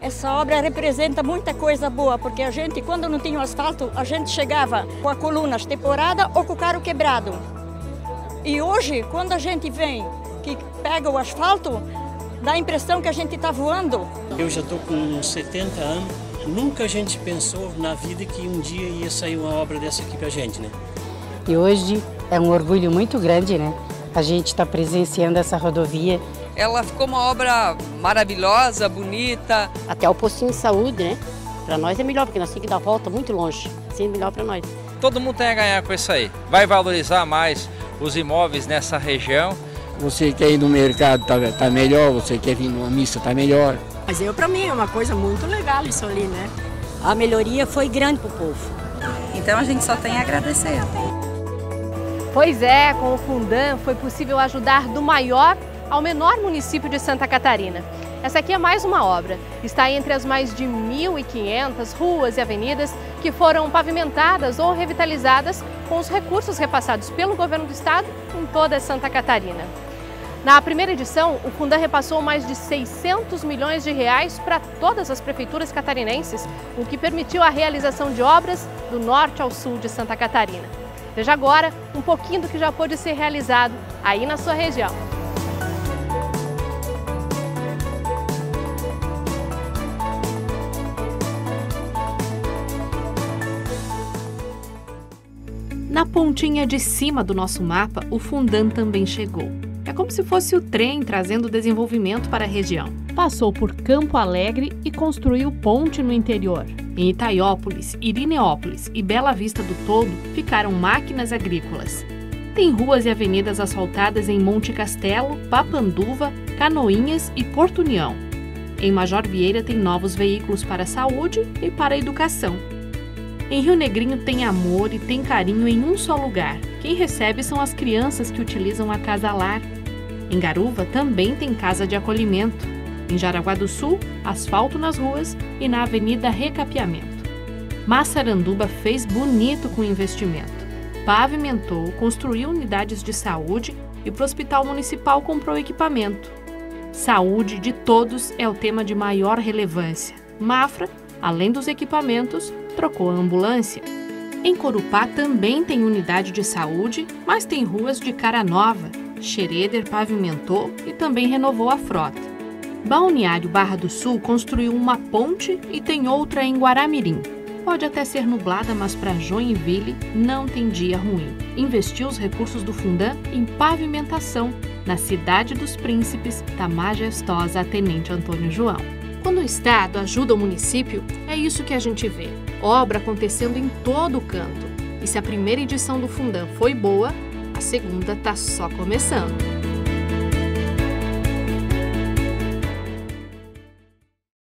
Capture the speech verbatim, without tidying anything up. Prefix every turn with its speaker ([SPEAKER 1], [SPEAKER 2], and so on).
[SPEAKER 1] Essa obra representa muita coisa boa, porque a gente, quando não tinha o asfalto, a gente chegava com a coluna temporada ou com o carro quebrado. E hoje, quando a gente vem, que pega o asfalto, dá a impressão que a gente está voando.
[SPEAKER 2] Eu já estou com setenta anos, nunca a gente pensou na vida que um dia ia sair uma obra dessa aqui pra gente, né?
[SPEAKER 3] E hoje é um orgulho muito grande, né? A gente está presenciando essa rodovia.
[SPEAKER 4] Ela ficou uma obra maravilhosa, bonita.
[SPEAKER 5] Até o postinho de saúde, né? Para nós é melhor, porque nós temos que dar a volta muito longe. Assim é melhor para nós.
[SPEAKER 6] Todo mundo tem a ganhar com isso aí. Vai valorizar mais os imóveis nessa região.
[SPEAKER 7] Você quer ir no mercado, tá, tá melhor. Você quer vir numa missa, tá melhor.
[SPEAKER 8] Mas eu, para mim, é uma coisa muito legal isso ali, né?
[SPEAKER 9] A melhoria foi grande para o povo.
[SPEAKER 10] Então a gente só tem a agradecer.
[SPEAKER 11] Pois é, com o Fundan foi possível ajudar do maior ao menor município de Santa Catarina. Essa aqui é mais uma obra. Está entre as mais de mil e quinhentas ruas e avenidas que foram pavimentadas ou revitalizadas com os recursos repassados pelo governo do estado em toda Santa Catarina. Na primeira edição, o Fundan repassou mais de seiscentos milhões de reais para todas as prefeituras catarinenses, o que permitiu a realização de obras do norte ao sul de Santa Catarina. Veja agora um pouquinho do que já pôde ser realizado aí na sua região. Na pontinha de cima do nosso mapa, o Fundan também chegou. É como se fosse o trem trazendo desenvolvimento para a região. Passou por Campo Alegre e construiu ponte no interior. Em Itaiópolis, Irineópolis e Bela Vista do Toldo ficaram máquinas agrícolas. Tem ruas e avenidas asfaltadas em Monte Castelo, Papanduva, Canoinhas e Porto União. Em Major Vieira tem novos veículos para a saúde e para a educação. Em Rio Negrinho tem amor e tem carinho em um só lugar. Quem recebe são as crianças que utilizam a Casa Lar. Em Garuva também tem casa de acolhimento. Em Jaraguá do Sul, asfalto nas ruas e na Avenida Recapeamento. Massaranduba fez bonito com o investimento. Pavimentou, construiu unidades de saúde e para o Hospital Municipal comprou equipamento. Saúde de todos é o tema de maior relevância. Mafra, além dos equipamentos, trocou a ambulância. Em Corupá também tem unidade de saúde, mas tem ruas de cara nova. Schroeder pavimentou e também renovou a frota. Balneário Barra do Sul construiu uma ponte e tem outra em Guaramirim. Pode até ser nublada, mas para Joinville não tem dia ruim. Investiu os recursos do Fundan em pavimentação na Cidade dos Príncipes da majestosa Tenente Antônio João. Quando o Estado ajuda o município, é isso que a gente vê. Obra acontecendo em todo o canto. E se a primeira edição do Fundan foi boa, a segunda está só começando.